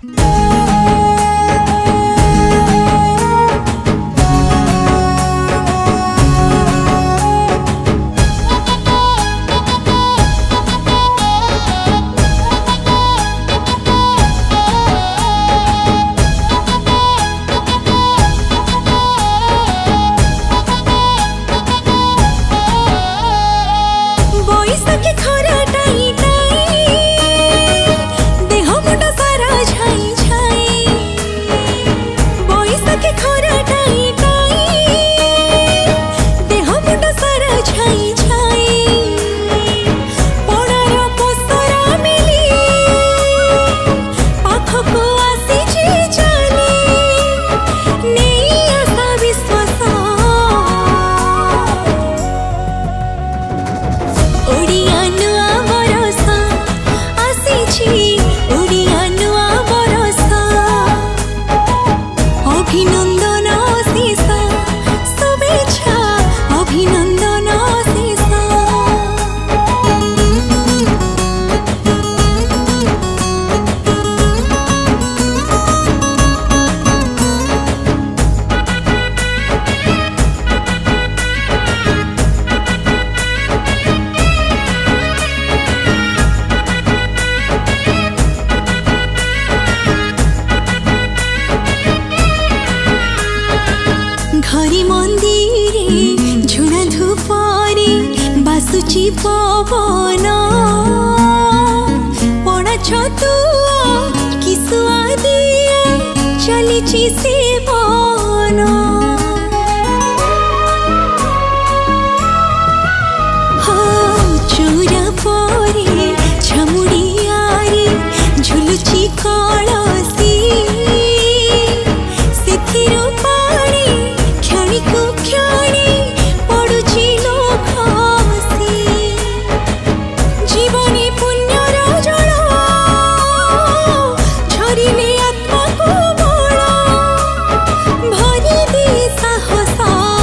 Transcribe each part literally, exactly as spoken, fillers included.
पवन पड़ा छतुआ किसुआ दिया चली से बन चौरा परे छमुड़ियारे झुलुची कलसी से पानी क्षणी को क्षणी पड़ुची लोक जीवनी पुण्यर जल झरिले आत्मा को बल भरी दे साहस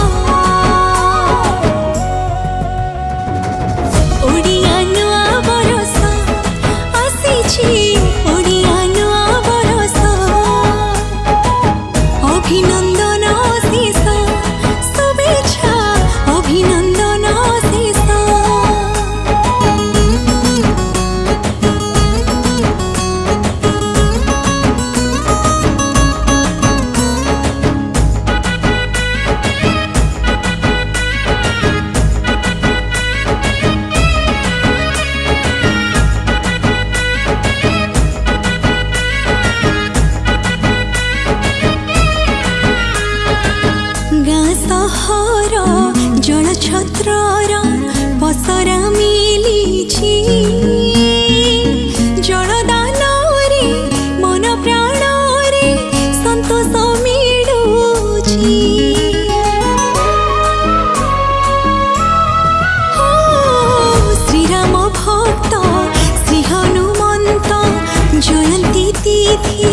ओडिया नुआ बरस आसीछि ओडिया नुआ बरस अभिनंदन शेष शुभेच्छा अभिनंदन शेष सहर जल छत्रर पसरा मिलिछि जलदान रे मन प्राण रे संतोष मिलुछि श्रीराम भक्त श्री हनुमंत जयंती तिथि